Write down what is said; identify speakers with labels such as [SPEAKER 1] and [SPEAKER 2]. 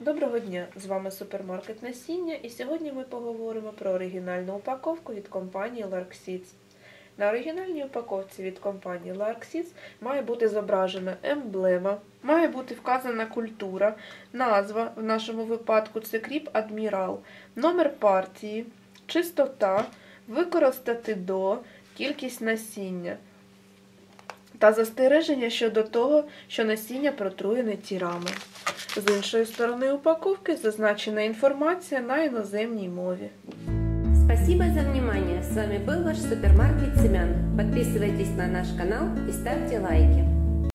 [SPEAKER 1] Доброго дня! З вами супермаркет насіння, і сьогодні ми поговоримо про оригінальну упаковку від компанії Lark Seeds. На оригінальній упаковці від компанії Lark Seeds має бути зображена емблема, має бути вказана культура, назва, в нашому випадку це кріп Адмірал, номер партії, чистота, використати до, кількість насіння та застереження щодо того, що насіння протруєне тірами. З іншої сторони упаковки зазначена інформація на іноземній мові.
[SPEAKER 2] Спасибо за внимание. С вами был ваш супермаркет Семян. Подписывайтесь на наш канал и ставьте лайки.